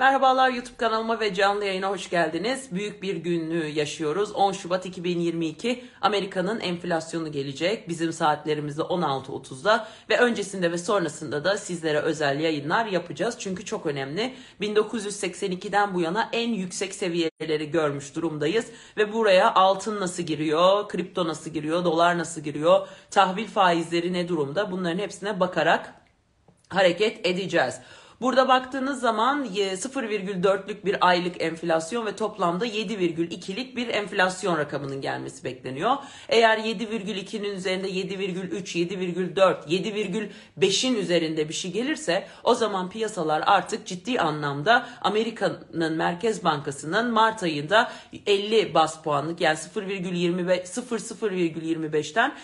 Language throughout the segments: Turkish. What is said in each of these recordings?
Merhabalar YouTube kanalıma ve canlı yayına hoş geldiniz. Büyük bir günü yaşıyoruz. 10 Şubat 2022 Amerika'nın enflasyonu gelecek. Bizim saatlerimizde 16.30'da ve öncesinde ve sonrasında da sizlere özel yayınlar yapacağız. Çünkü çok önemli. 1982'den bu yana en yüksek seviyeleri görmüş durumdayız. Ve buraya altın nasıl giriyor, kripto nasıl giriyor, dolar nasıl giriyor, tahvil faizleri ne durumda, bunların hepsine bakarak hareket edeceğiz. Burada baktığınız zaman 0,4'lük bir aylık enflasyon ve toplamda 7,2'lik bir enflasyon rakamının gelmesi bekleniyor. Eğer 7,2'nin üzerinde 7,3, 7,4, 7,5'in üzerinde bir şey gelirse o zaman piyasalar artık ciddi anlamda Amerika'nın Merkez Bankası'nın Mart ayında 50 bas puanlık yani 0,25'ten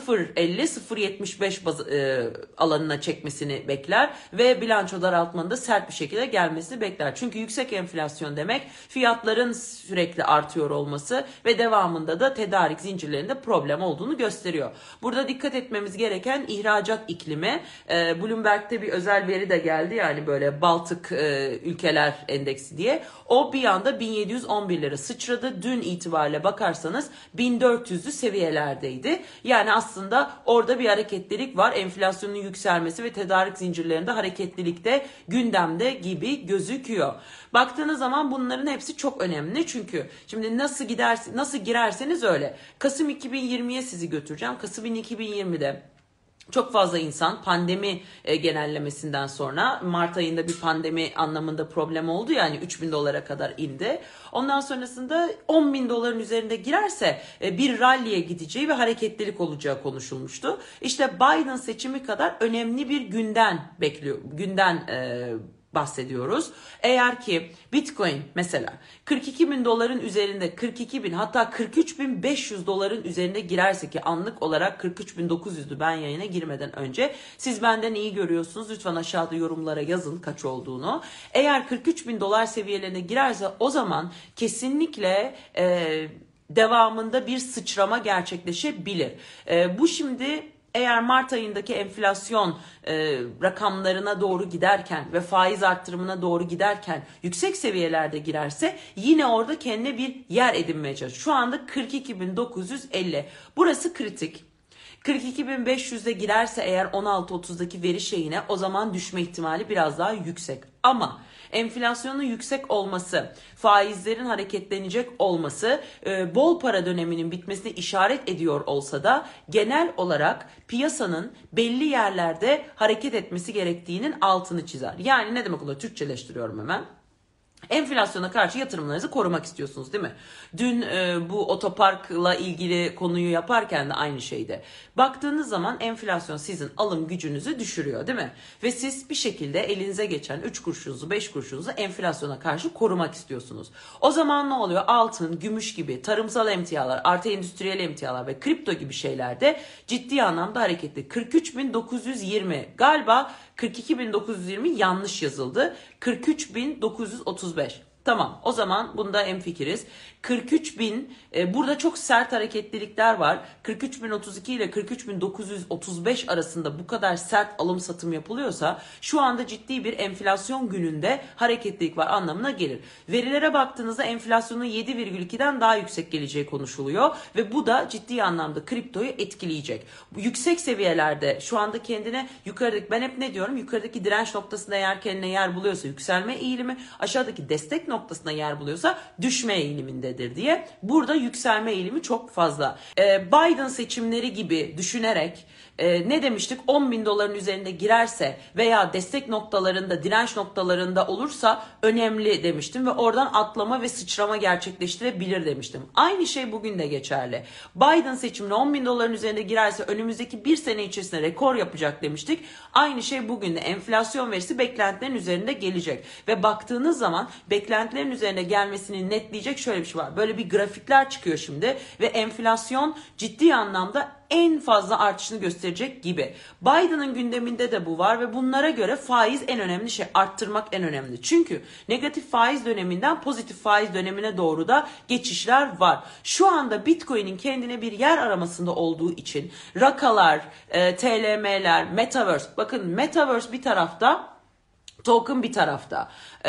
0,50-0,75 alanına çekmesini bekler ve bilanço daraltmanın da sert bir şekilde gelmesini bekler. Çünkü yüksek enflasyon demek fiyatların sürekli artıyor olması ve devamında da tedarik zincirlerinde problem olduğunu gösteriyor. Burada dikkat etmemiz gereken ihracat iklimi. Bloomberg'te bir özel veri de geldi, yani böyle Baltık ülkeler endeksi diye. O bir anda 1711'lere sıçradı. Dün itibariyle bakarsanız 1400'lü seviyelerdeydi. Yani aslında orada bir hareketlilik var. Enflasyonun yükselmesi ve tedarik zincirlerinde hareketlilikte gündemde gibi gözüküyor. Baktığınız zaman bunların hepsi çok önemli. Çünkü şimdi nasıl girerseniz öyle. Kasım 2020'ye sizi götüreceğim. Kasım 2020'de çok fazla insan pandemi genellemesinden sonra Mart ayında bir pandemi anlamında problem oldu, yani 3.000 dolara kadar indi. Ondan sonrasında 10.000 doların üzerinde girerse bir rally'e gideceği ve hareketlilik olacağı konuşulmuştu. İşte Biden seçimi kadar önemli bir günden bahsediyoruz. Eğer ki Bitcoin mesela 42.000 doların üzerinde, 42.000 hatta 43.500 doların üzerinde girerse, ki anlık olarak 43.900'dü ben yayına girmeden önce. Siz benden iyi görüyorsunuz. Lütfen aşağıda yorumlara yazın kaç olduğunu. Eğer 43.000 dolar seviyelerine girerse o zaman kesinlikle devamında bir sıçrama gerçekleşebilir. Bu şimdi eğer Mart ayındaki enflasyon rakamlarına doğru giderken ve faiz arttırımına doğru giderken yüksek seviyelerde girerse yine orada kendine bir yer edinmeye çalışıyor. Şu anda 42.950. Burası kritik. 42.500'e girerse eğer 16.30'daki veri şeyine, o zaman düşme ihtimali biraz daha yüksek. Ama enflasyonun yüksek olması, faizlerin hareketlenecek olması bol para döneminin bitmesine işaret ediyor olsa da genel olarak piyasanın belli yerlerde hareket etmesi gerektiğinin altını çizer. Yani ne demek oluyor? Türkçeleştiriyorum hemen. Enflasyona karşı yatırımlarınızı korumak istiyorsunuz, değil mi? Dün bu otoparkla ilgili konuyu yaparken de aynı şeydi. Baktığınız zaman enflasyon sizin alım gücünüzü düşürüyor, değil mi? Ve siz bir şekilde elinize geçen 3 kuruşunuzu 5 kuruşunuzu enflasyona karşı korumak istiyorsunuz. O zaman ne oluyor? Altın, gümüş gibi tarımsal emtialar, artı endüstriyel emtialar ve kripto gibi şeylerde ciddi anlamda hareketli. 43.920 galiba 42.920 yanlış yazıldı. 43.935. Tamam, o zaman bunda hemfikiriz. 43.000 burada çok sert hareketlilikler var. 43.032 ile 43.935 arasında bu kadar sert alım satım yapılıyorsa şu anda ciddi bir enflasyon gününde hareketlilik var anlamına gelir. Verilere baktığınızda enflasyonun 7,2'den daha yüksek geleceği konuşuluyor ve bu da ciddi anlamda kriptoyu etkileyecek. Yüksek seviyelerde şu anda kendine yukarıdaki, ben hep ne diyorum, yukarıdaki direnç noktasında eğer kendine yer buluyorsa yüksselme eğilimi, aşağıdaki destek noktasına yer buluyorsa düşme eğilimindedir diye. Burada yükselme eğilimi çok fazla. Biden seçimleri gibi düşünerek ne demiştik? 10.000 doların üzerinde girerse veya destek noktalarında, direnç noktalarında olursa önemli demiştim ve oradan atlama ve sıçrama gerçekleştirebilir demiştim. Aynı şey bugün de geçerli. Biden seçimine 10.000 doların üzerinde girerse önümüzdeki bir sene içerisinde rekor yapacak demiştik. Aynı şey bugün de, enflasyon verisi beklentilerin üzerinde gelecek ve baktığınız zaman beklentilerin üzerine gelmesini netleyecek şöyle bir şey var. Böyle bir grafikler çıkıyor şimdi ve enflasyon ciddi anlamda en fazla artışını gösterecek gibi. Biden'ın gündeminde de bu var ve bunlara göre faiz en önemli şey, arttırmak en önemli. Çünkü negatif faiz döneminden pozitif faiz dönemine doğru da geçişler var. Şu anda Bitcoin'in kendine bir yer aramasında olduğu için rakalar, TLM'ler, Metaverse, bakın Metaverse bir tarafta, Token bir tarafta.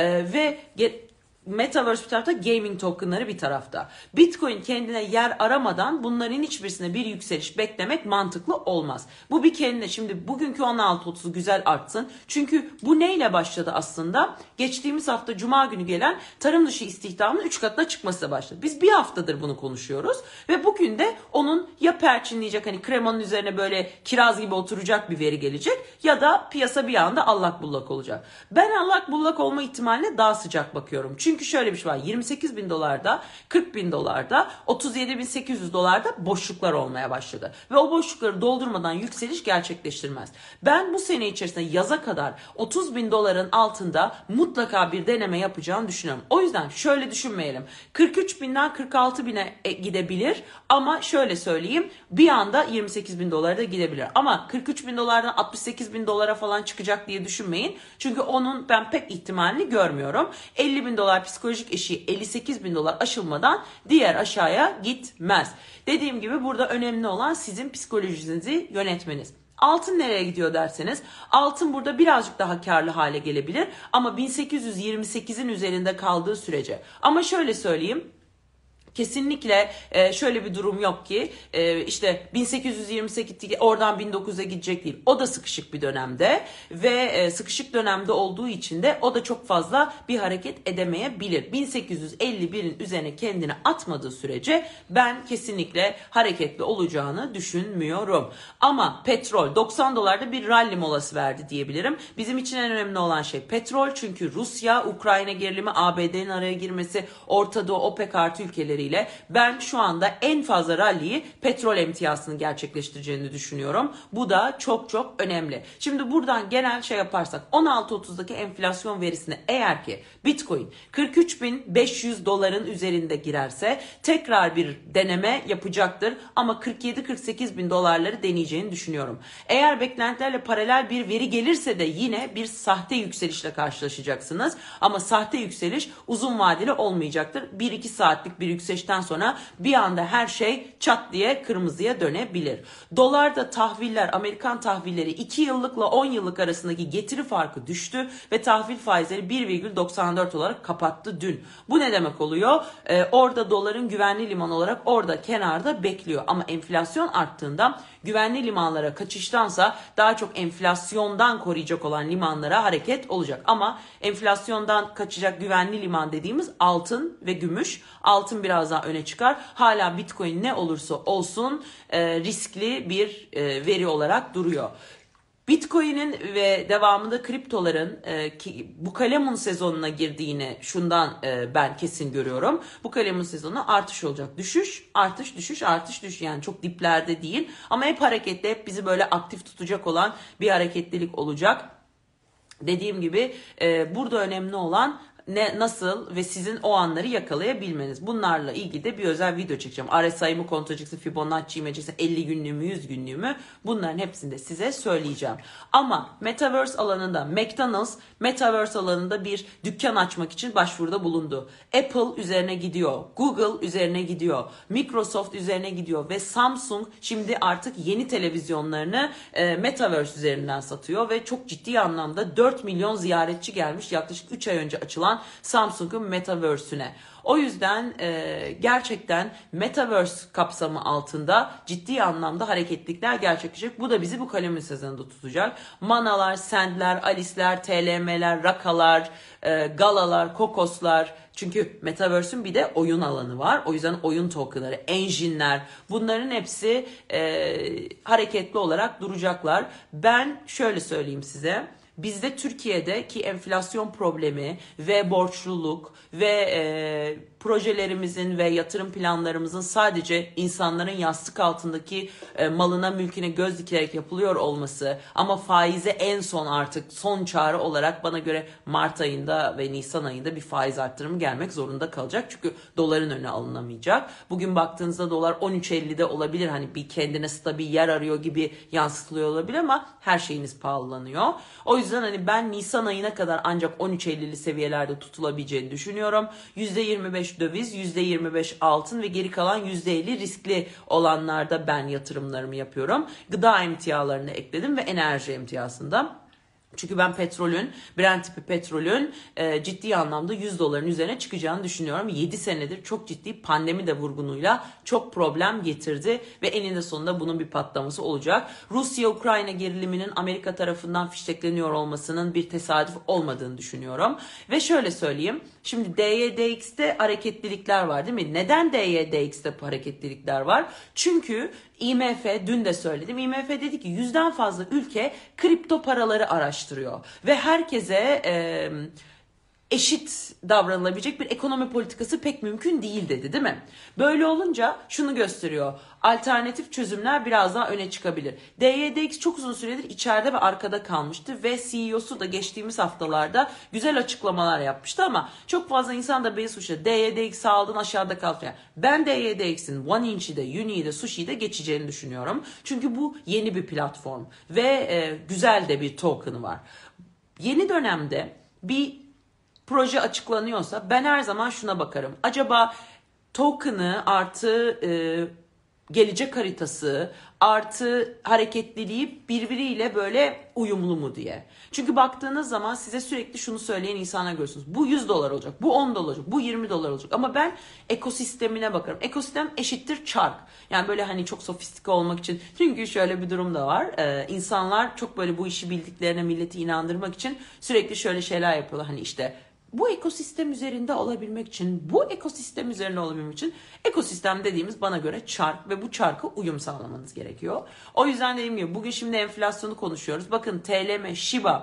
Ve Metaverse bir tarafta, gaming tokenları bir tarafta. Bitcoin kendine yer aramadan bunların hiçbirisine bir yükseliş beklemek mantıklı olmaz. Bu bir kendine, şimdi bugünkü 16.30 güzel artsın. Çünkü bu neyle başladı aslında? Geçtiğimiz hafta Cuma günü gelen tarım dışı istihdamın 3 katına çıkmasıyla başladı. Biz bir haftadır bunu konuşuyoruz. Ve bugün de onun ya perçinleyecek, hani kremanın üzerine böyle kiraz gibi oturacak bir veri gelecek, ya da piyasa bir anda allak bullak olacak. Ben allak bullak olma ihtimaline daha sıcak bakıyorum. Çünkü şöyle bir şey var. 28 bin dolarda, 40 bin dolarda, 37.800 dolarda boşluklar olmaya başladı. Ve o boşlukları doldurmadan yükseliş gerçekleştirmez. Ben bu sene içerisinde yaza kadar 30 bin doların altında mutlaka bir deneme yapacağını düşünüyorum. O yüzden şöyle düşünmeyelim. 43 binden 46 bine gidebilir, ama şöyle söyleyeyim, bir anda 28 bin dolara da gidebilir. Ama 43 bin dolardan 68 bin dolara falan çıkacak diye düşünmeyin. Çünkü onun ben pek ihtimalini görmüyorum. 50 bin dolar psikolojik eşiği 58 bin dolar aşılmadan diğer aşağıya gitmez. Dediğim gibi burada önemli olan sizin psikolojinizi yönetmeniz. Altın nereye gidiyor derseniz, altın burada birazcık daha karlı hale gelebilir ama 1828'in üzerinde kaldığı sürece. Ama şöyle söyleyeyim, kesinlikle şöyle bir durum yok ki işte 1828 oradan 1900'e gidecek değil. O da sıkışık bir dönemde ve sıkışık dönemde olduğu için de o da çok fazla bir hareket edemeyebilir. 1851'in üzerine kendini atmadığı sürece ben kesinlikle hareketli olacağını düşünmüyorum. Ama petrol 90 dolarda bir rally molası verdi diyebilirim. Bizim için en önemli olan şey petrol, çünkü Rusya, Ukrayna gerilimi, ABD'nin araya girmesi, Orta Doğu, OPEC artı ülkeleri ile ben şu anda en fazla rally'yi petrol emtiyasını gerçekleştireceğini düşünüyorum. Bu da çok çok önemli. Şimdi buradan genel şey yaparsak 16.30'daki enflasyon verisine, eğer ki Bitcoin 43.500 doların üzerinde girerse tekrar bir deneme yapacaktır. Ama 47-48 bin dolarları deneyeceğini düşünüyorum. Eğer beklentilerle paralel bir veri gelirse de yine bir sahte yükselişle karşılaşacaksınız. Ama sahte yükseliş uzun vadeli olmayacaktır. 1-2 saatlik bir yükselişten sonra bir anda her şey çat diye kırmızıya dönebilir. Dolarda tahviller, Amerikan tahvilleri 2 yıllıkla 10 yıllık arasındaki getiri farkı düştü ve tahvil faizleri 1,94 olarak kapattı dün. Bu ne demek oluyor? Orada doların güvenli liman olarak orada kenarda bekliyor. Ama enflasyon arttığında güvenli limanlara kaçıştansa daha çok enflasyondan koruyacak olan limanlara hareket olacak. Ama enflasyondan kaçacak güvenli liman dediğimiz altın ve gümüş. Altın biraz daha öne çıkar. Hala Bitcoin ne olursa olsun riskli bir veri olarak duruyor. Bitcoin'in ve devamında kriptoların bu kalemun sezonuna girdiğini şundan ben kesin görüyorum. Bu kalemun sezonu artış olacak. Düşüş, artış, düşüş, artış, düşüş. Yani çok diplerde değil ama hep hareketli, hep bizi böyle aktif tutacak olan bir hareketlilik olacak. Dediğim gibi burada önemli olan nasıl ve sizin o anları yakalayabilmeniz. Bunlarla ilgili de bir özel video çekeceğim. RSI'mi kontrol edeceksin, Fibonacci'mi edeceksin, 50 günlüğümü, 100 günlüğümü, bunların hepsini de size söyleyeceğim. Ama Metaverse alanında McDonald's Metaverse alanında bir dükkan açmak için başvuruda bulundu. Apple üzerine gidiyor. Google üzerine gidiyor. Microsoft üzerine gidiyor ve Samsung şimdi artık yeni televizyonlarını Metaverse üzerinden satıyor ve çok ciddi anlamda 4 milyon ziyaretçi gelmiş yaklaşık 3 ay önce açılan Samsung'un Metaverse'üne. O yüzden gerçekten Metaverse kapsamı altında ciddi anlamda hareketlilikler gerçekleşecek. Bu da bizi bu kalemin sezonunda tutacak. Manalar, Sendler, Alice'ler, TLM'ler, Rakalar, Galalar, Kokoslar. Çünkü Metaverse'ün bir de oyun alanı var. O yüzden oyun tokenları, engine'ler, bunların hepsi hareketli olarak duracaklar. Ben şöyle söyleyeyim size. Bizde Türkiye'deki enflasyon problemi ve borçluluk ve projelerimizin ve yatırım planlarımızın sadece insanların yastık altındaki malına, mülküne göz dikerek yapılıyor olması, ama faize en son, artık son çare olarak bana göre Mart ayında ve Nisan ayında bir faiz arttırımı gelmek zorunda kalacak. Çünkü doların önüne alınamayacak. Bugün baktığınızda dolar 13.50'de olabilir. Hani bir kendine stabil yer arıyor gibi yansıtılıyor olabilir ama her şeyiniz pahalanıyor. O yüzden hani ben Nisan ayına kadar ancak 13.50'li seviyelerde tutulabileceğini düşünüyorum. %25 döviz, %25 altın ve geri kalan %50 riskli olanlarda ben yatırımlarımı yapıyorum. Gıda emtialarını ekledim ve enerji emtiasında. Çünkü ben Brent tipi petrolün ciddi anlamda 100 doların üzerine çıkacağını düşünüyorum. 7 senedir çok ciddi pandemi de vurgunuyla çok problem getirdi ve eninde sonunda bunun bir patlaması olacak. Rusya-Ukrayna geriliminin Amerika tarafından fiştekleniyor olmasının bir tesadüf olmadığını düşünüyorum. Ve şöyle söyleyeyim, şimdi DYDX'te hareketlilikler var değil mi? Neden DYDX'te hareketlilikler var? Çünkü IMF, dün de söyledim, IMF dedi ki 100'den fazla ülke kripto paraları araştırıyor ve herkese eşit davranılabilecek bir ekonomi politikası pek mümkün değil değil mi? Böyle olunca şunu gösteriyor, alternatif çözümler biraz daha öne çıkabilir. DYDX çok uzun süredir içeride ve arkada kalmıştı ve CEO'su da geçtiğimiz haftalarda güzel açıklamalar yapmıştı ama çok fazla insan da beni suçladı. DYDX'i aldın, aşağıda kaldı. Ben DYDX'in One Inch'i de, Uni'yi de, Sushi'yi de geçeceğini düşünüyorum. Çünkü bu yeni bir platform ve güzel de bir token'ı var. Yeni dönemde bir proje açıklanıyorsa ben her zaman şuna bakarım. Acaba token'ı artı gelecek haritası artı hareketliliği birbiriyle böyle uyumlu mu diye. Çünkü baktığınız zaman size sürekli şunu söyleyen insanlar görüyorsunuz. Bu 100 dolar olacak, bu 10 dolar olacak, bu 20 dolar olacak. Ama ben ekosistemine bakarım. Ekosistem eşittir çark. Yani böyle hani çok sofistike olmak için. Çünkü şöyle bir durum da var. İnsanlar çok böyle bu işi bildiklerine milleti inandırmak için sürekli şöyle şeyler yapıyorlar. Hani işte bu ekosistem üzerinde olabilmek için, bu ekosistem üzerinde olabilmek için ekosistem dediğimiz bana göre çark ve bu çarka uyum sağlamanız gerekiyor. O yüzden dediğim gibi bugün şimdi enflasyonu konuşuyoruz. Bakın TLM,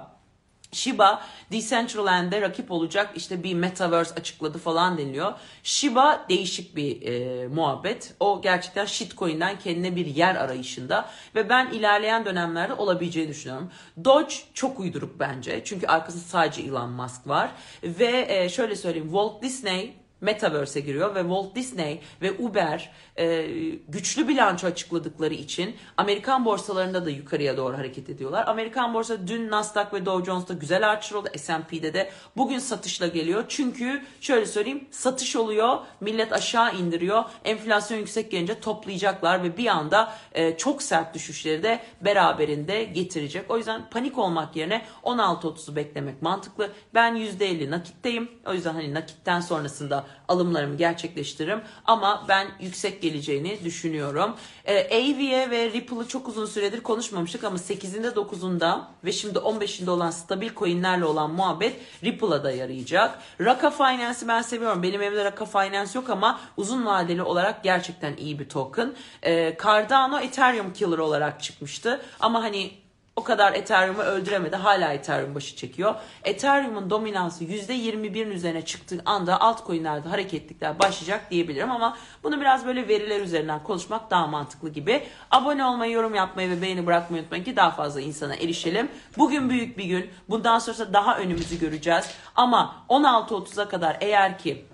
Shiba Decentraland'e rakip olacak, işte bir metaverse açıkladı falan deniliyor. Shiba değişik bir muhabbet. O gerçekten shitcoin'den kendine bir yer arayışında ve ben ilerleyen dönemlerde olabileceğini düşünüyorum. Doge çok uyduruk bence. Çünkü arkasında sadece Elon Musk var. Ve şöyle söyleyeyim, Walt Disney Metaverse'e giriyor ve Walt Disney ve Uber güçlü bilanço açıkladıkları için Amerikan borsalarında da yukarıya doğru hareket ediyorlar. Amerikan borsa dün Nasdaq ve Dow Jones'ta güzel artışlar oldu. S&P'de de bugün satışla geliyor. Çünkü şöyle söyleyeyim, satış oluyor, millet aşağı indiriyor. Enflasyon yüksek gelince toplayacaklar ve bir anda çok sert düşüşleri de beraberinde getirecek. O yüzden panik olmak yerine 16.30'u beklemek mantıklı. Ben %50 nakitteyim. O yüzden hani nakitten sonrasında alımlarımı gerçekleştiririm ama ben yüksek geleceğini düşünüyorum. AV'ye ve Ripple'ı çok uzun süredir konuşmamıştık ama 8'inde 9'unda ve şimdi 15'inde olan stabil coinlerle olan muhabbet Ripple'a da yarayacak. Raka Finance'i ben seviyorum. Benim evimde Raka Finance yok ama uzun vadeli olarak gerçekten iyi bir token. Cardano Ethereum killer olarak çıkmıştı ama hani o kadar Ethereum'u öldüremedi. Hala Ethereum başı çekiyor. Ethereum'un dominansı %21'in üzerine çıktığı anda altcoin'lerde hareketlilikler başlayacak diyebilirim ama bunu biraz böyle veriler üzerinden konuşmak daha mantıklı gibi. Abone olmayı, yorum yapmayı ve beğeni bırakmayı unutmayın ki daha fazla insana erişelim. Bugün büyük bir gün. Bundan sonra daha önümüzü göreceğiz. Ama 16.30'a kadar eğer ki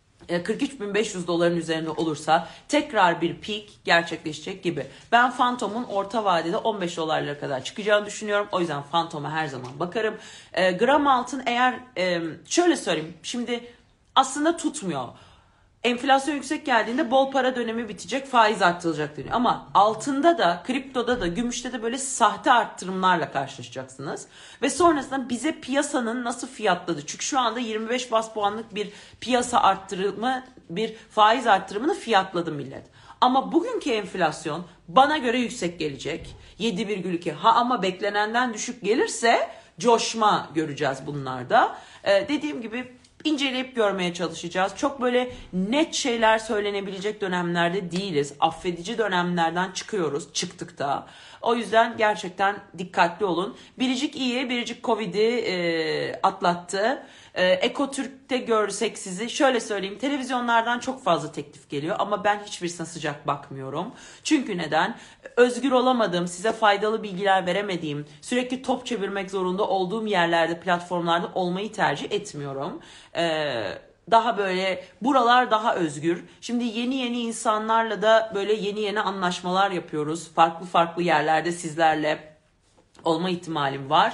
43.500 doların üzerinde olursa tekrar bir peak gerçekleşecek gibi. Ben Phantom'un orta vadede 15 dolarlara kadar çıkacağını düşünüyorum. O yüzden Phantom'a her zaman bakarım. Gram altın eğer şöyle söyleyeyim. Şimdi aslında tutmuyor. Enflasyon yüksek geldiğinde bol para dönemi bitecek, faiz arttırılacak deniyor. Ama altında da, kriptoda da, gümüşte de böyle sahte arttırımlarla karşılaşacaksınız. Ve sonrasında bize piyasanın nasıl fiyatladı? Çünkü şu anda 25 bas puanlık bir piyasa arttırımı, bir faiz arttırımını fiyatladı millet. Ama bugünkü enflasyon bana göre yüksek gelecek. 7,2. Ama beklenenden düşük gelirse coşma göreceğiz bunlarda. Dediğim gibi İnceleyip görmeye çalışacağız. Çok böyle net şeyler söylenebilecek dönemlerde değiliz. Affedici dönemlerden çıkıyoruz. Çıktık da. O yüzden gerçekten dikkatli olun. Biricik iyi. Biricik Covid'i atlattı. Ekotürk'te görsek sizi. Şöyle söyleyeyim. Televizyonlardan çok fazla teklif geliyor. Ama ben hiçbirisine sıcak bakmıyorum. Çünkü neden? Özgür olamadığım, size faydalı bilgiler veremediğim, sürekli top çevirmek zorunda olduğum yerlerde, platformlarda olmayı tercih etmiyorum. Daha böyle buralar daha özgür. Şimdi yeni insanlarla da böyle yeni anlaşmalar yapıyoruz. Farklı farklı yerlerde sizlerle olma ihtimalim var.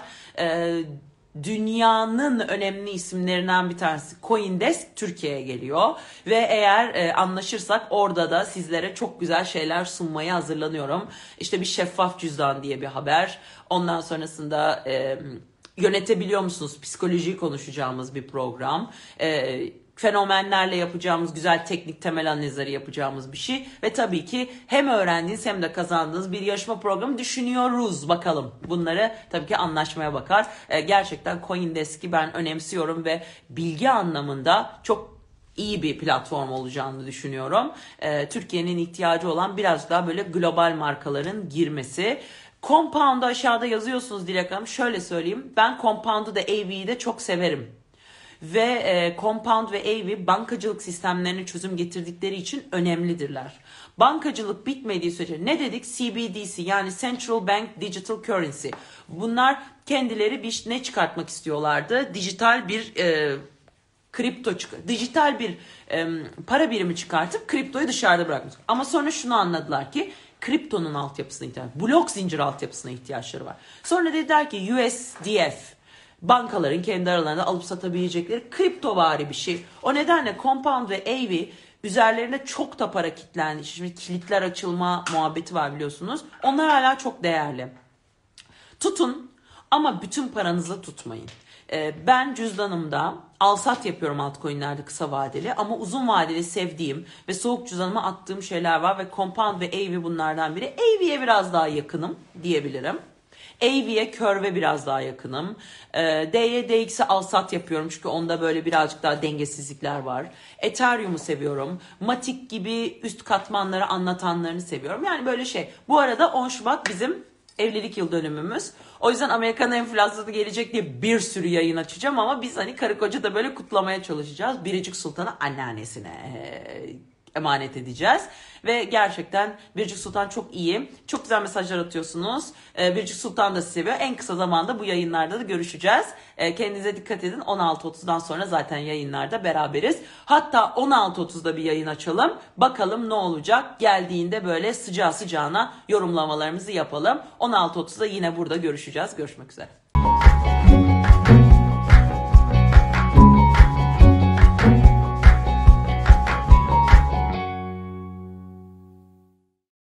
Dünyanın önemli isimlerinden bir tanesi CoinDesk Türkiye'ye geliyor ve eğer anlaşırsak orada da sizlere çok güzel şeyler sunmaya hazırlanıyorum. İşte bir şeffaf cüzdan diye bir haber. Ondan sonrasında yönetebiliyor musunuz? Psikolojiyi konuşacağımız bir program. Fenomenlerle yapacağımız güzel teknik temel analizleri yapacağımız bir şey. Ve tabii ki hem öğrendiğiniz hem de kazandığınız bir yarışma programı düşünüyoruz. Bakalım. Bunları tabii ki anlaşmaya bakar. Gerçekten CoinDesk'i ben önemsiyorum ve bilgi anlamında çok iyi bir platform olacağını düşünüyorum. Türkiye'nin ihtiyacı olan biraz daha böyle global markaların girmesi. Compound'u aşağıda yazıyorsunuz Dilek Hanım. Şöyle söyleyeyim. Ben Compound'u da AV'yi de çok severim. Ve Compound ve AV bankacılık sistemlerine çözüm getirdikleri için önemlidirler. Bankacılık bitmediği sürece ne dedik? CBDC yani Central Bank Digital Currency. Bunlar kendileri ne çıkartmak istiyorlardı? Dijital bir dijital bir para birimi çıkartıp kriptoyu dışarıda bırakmış. Ama sonra şunu anladılar ki kriptonun altyapısına ihtiyaç, blok zincir altyapısına ihtiyaçları var. Sonra dediler ki USDF, bankaların kendi aralarında alıp satabilecekleri kriptovari bir şey. O nedenle Compound ve AV üzerlerine çok da para kilitlendi. Şimdi kilitler açılma muhabbeti var biliyorsunuz. Onlar hala çok değerli. Tutun ama bütün paranızla tutmayın. Ben cüzdanımda alsat yapıyorum altcoin'lerde kısa vadeli ama uzun vadeli sevdiğim ve soğuk cüzdanıma attığım şeyler var ve Compound ve AV bunlardan biri. AV'ye biraz daha yakınım diyebilirim. AV'ye Curve'e biraz daha yakınım. D'ye DX'e alsat yapıyorum çünkü onda böyle birazcık daha dengesizlikler var. Ethereum'u seviyorum. Matic gibi üst katmanları anlatanlarını seviyorum. Yani böyle şey. Bu arada 10 Şubat bizim evlilik yıl dönümümüz. O yüzden Amerikan enflasyonu gelecek diye bir sürü yayın açacağım ama biz hani karı koca da böyle kutlamaya çalışacağız. Biricik Sultan'ı anneannesine emanet edeceğiz. Ve gerçekten Biricik Sultan çok iyi. Çok güzel mesajlar atıyorsunuz. Biricik Sultan da sizi seviyor. En kısa zamanda bu yayınlarda da görüşeceğiz. Kendinize dikkat edin. 16.30'dan sonra zaten yayınlarda beraberiz. Hatta 16.30'da bir yayın açalım. Bakalım ne olacak. Geldiğinde böyle sıcağı sıcağına yorumlamalarımızı yapalım. 16.30'da yine burada görüşeceğiz. Görüşmek üzere.